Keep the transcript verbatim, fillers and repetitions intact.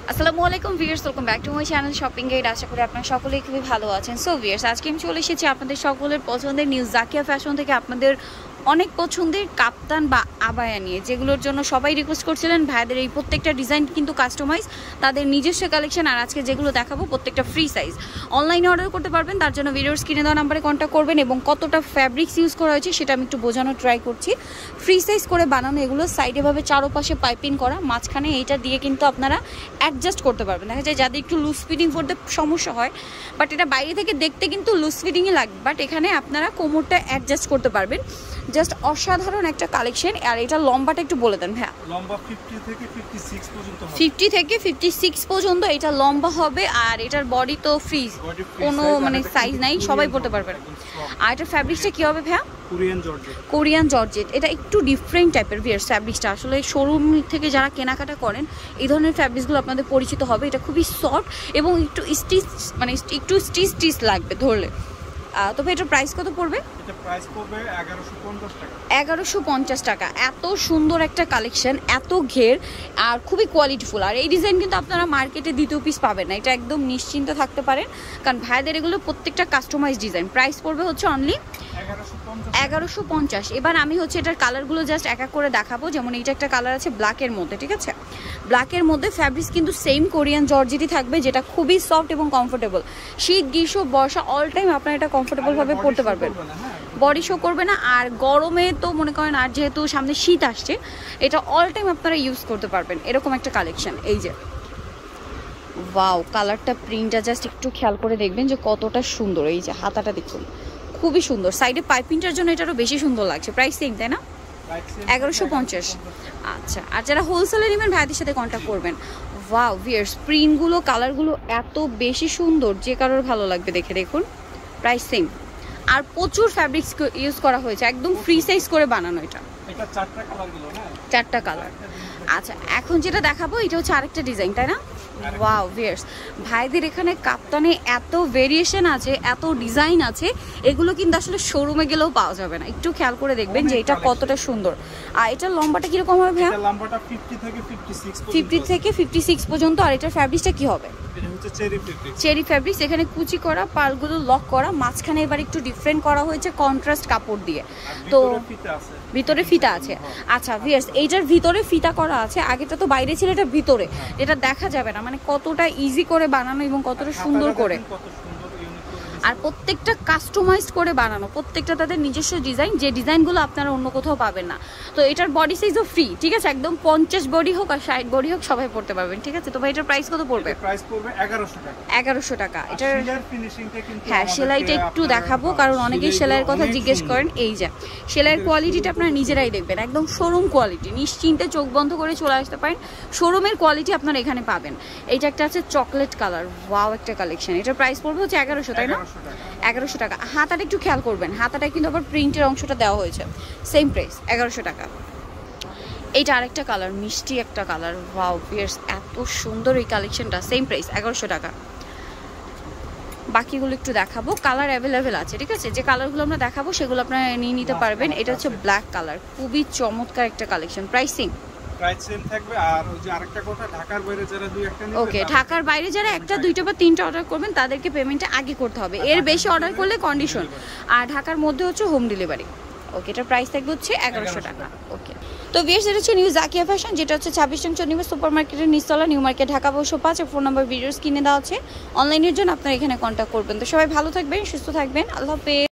আসসালামু আলাইকুম viewers, welcome back to my channel shopping guide. আশা করি আপনারা সকলেই খুবই ভালো আছেন। সো ভিউয়ার্স, আজকে আমি চলে এসেছি আপনাদের সকলের পছন্দের নিউ জাকিয়া ফ্যাশন থেকে আপনাদের অনেক পছন্দের কাপ্তান বা আবায়া নিয়ে, যেগুলোর জন্য সবাই রিকোয়েস্ট করছিলেন। ভাইদের এই প্রত্যেকটা ডিজাইন কিন্তু কাস্টমাইজ, তাদের নিজস্ব কালেকশন। আর আজকে যেগুলো দেখাবো প্রত্যেকটা ফ্রি সাইজ, অনলাইনে অর্ডার করতে পারবেন। তার জন্য ভিডিওর স্ক্রিনে দেওয়া নাম্বারে কন্ট্যাক্ট করবেন এবং কতটা ফ্যাব্রিক্স ইউজ করা হয়েছে সেটা আমি একটু বোঝানোর ট্রাই করছি। ফ্রি সাইজ করে বানানো এগুলো, সাইডে ভাবে চারোপাশে পাইপিং করা, মাঝখানে এইটা দিয়ে কিন্তু আপনারা অ্যাডজাস্ট করতে পারবেন। দেখা যায় যাদের একটু লুজ ফিটিং করতে সমস্যা হয়, বাট এটা বাইরে থেকে দেখতে কিন্তু লুজ ফিটিংই লাগবে, বাট এখানে আপনারা কোমরটা অ্যাডজাস্ট করতে পারবেন। জাস্ট অসাধারণ একটা কালেকশন। আর এটা লম্বাটা একটু বলে দেন ভাইয়া। লম্বা পঞ্চাশ থেকে পঞ্চাশ পর্যন্ত হবে, পঞ্চাশ থেকে পঞ্চাশ পর্যন্ত এটা লম্বা হবে। আর এটার বডি তো ফ্রি, কোনো মানে সাইজ নাই, সবাই পড়তে পারবে। আর এটার ফ্যাব্রিক্সটা কি হবে ভাইয়া? Korean georgette. Korean georgette. এটা একটু ডিফারেন্ট টাইপের ভিয়ার ফ্যাব্রিক্সটা। আসলে শোরুম থেকে যারা কেনাকাটা করেন এই ধরনের ফ্যাব্রিক্সগুলো আপনাদের পরিচিত হবে। এটা খুবই সফট এবং একটু স্টিচ, মানে একটু স্টিচ স্টিচ লাগবে ধরলে। তবে এটার প্রাইস কত পড়বে? এটা প্রাইস পড়বে এগারোশো পঞ্চাশ টাকা। এগারোশো পঞ্চাশ টাকা। এত সুন্দর একটা কালেকশন, এত ঘের আর খুবই কোয়ালিটিফুল। আর এই ডিজাইন কিন্তু আপনারা মার্কেটে দ্বিতীয় পিস পাবেন না, এটা একদম নিশ্চিন্ত থাকতে পারেন, কারণ ভাইদের এগুলো প্রত্যেকটা কাস্টমাইজ ডিজাইন। প্রাইস পড়বে হচ্ছে অনলি এগারোশো পঞ্চাশ। এবার আমি হচ্ছে এটার কালারগুলো জাস্ট এক এক করে দেখাবো। যেমন এইটা একটা কালার আছে ব্ল্যাকের মধ্যে, ঠিক আছে? ব্ল্যাকের মধ্যে ফ্যাব্রিক্স কিন্তু সেম কোরিয়ান জর্জেটই থাকবে, যেটা খুবই সফট এবং কমফোর্টেবল। শীত, গ্রীষ্ম, বর্ষা অল টাইম আপনারা এটা কমফোর্টেবলভাবে পরতে পারবেন, বডি শো করবে না। আর গরমে তো মনে করেন, আর যেহেতু সামনে শীত আসছে, এটা অল টাইম আপনারা ইউজ করতে পারবেন। এরকম একটা কালেকশন। এই যে ওয়াও, কালারটা, প্রিন্টটা জাস্ট একটু খেয়াল করে দেখবেন যে কতটা সুন্দর। এই যে হাতাটা দেখুন, খুবই সুন্দর। সাইডে পাইপিংটার জন্য এটা আরও বেশি সুন্দর লাগছে। প্রাইস সেম, তাই না? এগারোশো পঞ্চাশ। আচ্ছা, আর যারা হোলসেলে নেবেন ভাইদের সাথে কন্ট্যাক্ট করবেন। ওয়াও ভিয়ার্স, প্রিন্টগুলো, কালারগুলো এত বেশি সুন্দর, যে কারোর ভালো লাগবে দেখে। দেখুন, প্রাইস সেম। আর প্রচুর ফ্যাব্রিক্স ইউজ করা হয়েছে, একদম ফ্রি সাইজ করে বানানো। এটা এটা চারটা কালার গুলো না, চারটা কালার। আচ্ছা, এখন যেটা দেখাবো এটা হচ্ছে আরেকটা ডিজাইন, তাই না? ওয়াও ভিয়ার্স, ভাইদের এখানে কাপ্তানে এত ভেরিয়েশন আছে, এত ডিজাইন আছে, এগুলো কিন্তু আসলে শোরুমে গেলেও পাওয়া যাবে না। একটু খেয়াল করে দেখবেন যে এটা কতটা সুন্দর। আর এটার লম্বাটা কিরকম হবে ভাইয়া? এটা লম্বাটা পঞ্চাশ থেকে পঞ্চাশ পর্যন্ত, পঞ্চাশ থেকে পঞ্চাশ পর্যন্ত। আর এটার ফ্যাব্রিক্সটা কি হবে? এটা হচ্ছে চেরি ফেব্রিক। Cherry fabrics. এখানে কুচি করা, পালগুলো লক করা, মাঝখানে এবার একটু ডিফারেন্ট করা হয়েছে কন্ট্রাস্ট কাপড় দিয়ে। তো ভিতরে ফিতা আছে। আচ্ছা ভিয়ার্স, এইটার ভিতরে ফিতা করা আছে। আগেটা তো বাইরে ছিল, এটা ভিতরে, এটা দেখা যাবে না, মানে কতটা ইজি করে বানানো এবং কতটা সুন্দর করে। আর প্রত্যেকটা কাস্টমাইজড করে বানানো, প্রত্যেকটা তাদের নিজস্ব ডিজাইন, যে ডিজাইনগুলো আপনারা অন্য কোথাও পাবেন না। তো এটার বডি সাইজও ফ্রি, ঠিক আছে? একদম পঞ্চাশ বডি হোক আর ষাট বডি হোক সবাই পড়তে পারবেন, ঠিক আছে? তো ভাই এটার প্রাইস কত পড়বে? প্রাইস পড়বে এগারোশো টাকা। এগারোশো টাকা। এটার সেলাইয়ের ফিনিশিংটা কিন্তু, হ্যাঁ সেলাইটা একটু দেখাবো, কারণ অনেকেই সেলাইয়ের কথা জিজ্ঞেস করেন। এই যে সেলাইয়ের কোয়ালিটিটা আপনারা নিজেরাই দেখবেন, একদম শোরুম কোয়ালিটি। নিশ্চিন্তে চোখ বন্ধ করে চলে আসতে পারেন, শোরুমের কোয়ালিটি আপনারা এখানে পাবেন। এইটা একটা আছে চকলেট কালার, ওয়াও একটা কালেকশন। এটার প্রাইস পড়বে হচ্ছে এগারোশো, তাই না? এগারোশো টাকা। হাতাটা একটু খেয়াল করবেন, হাতাটা কিন্তু আবার প্রিন্টের অংশটা দেওয়া হয়েছে। সেম প্রাইস, এগারোশো টাকা। এইটা আরেকটা কালার, মিষ্টি একটা কালার। ওয়াও ভিয়ার্স, এত সুন্দর এই কালেকশনটা। সেম প্রাইস, এগারোশো টাকা। বাকিগুলো একটু দেখাবো, কালার অ্যাভেলেবেল আছে, ঠিক আছে? যে কালারগুলো আমরা দেখাবো সেগুলো আপনারা নিয়ে নিতে পারবেন। এটা হচ্ছে ব্ল্যাক কালার, খুবই চমৎকার একটা কালেকশন। প্রাইসিং প্রাইস সেম থাকবে। আর ওই যে আরেকটা কথা, ঢাকার বাইরে যারা দুই একটা নেবে, ওকে, ঢাকার বাইরে যারা একটা, দুইটা বা তিনটা অর্ডার করবেন তাদেরকে পেমেন্টটা আগে করতে হবে। এর বেশি অর্ডার করলে কন্ডিশন। আর ঢাকার মধ্যে হচ্ছে হোম ডেলিভারি। ওকে, এটার প্রাইস থাকবে হচ্ছে এগারোশো টাকা। ওকে, তো ভিউয়ার্স, এটা হচ্ছে নিউ জাকিয়া ফ্যাশন, যেটা হচ্ছে ছাব্বিশ নং চন্ডিমা সুপার মার্কেটের নিচতলা, নিউ মার্কেট, ঢাকা বসো পাঁচ। ফোন নাম্বার ভিডিওস কিনে দেওয়া আছে, অনলাইনের জন্য আপনারা এখানে কন্ট্যাক্ট করবেন। তো সবাই ভালো থাকবেন, সুস্থ থাকবেন, আল্লাহ হাফেজ।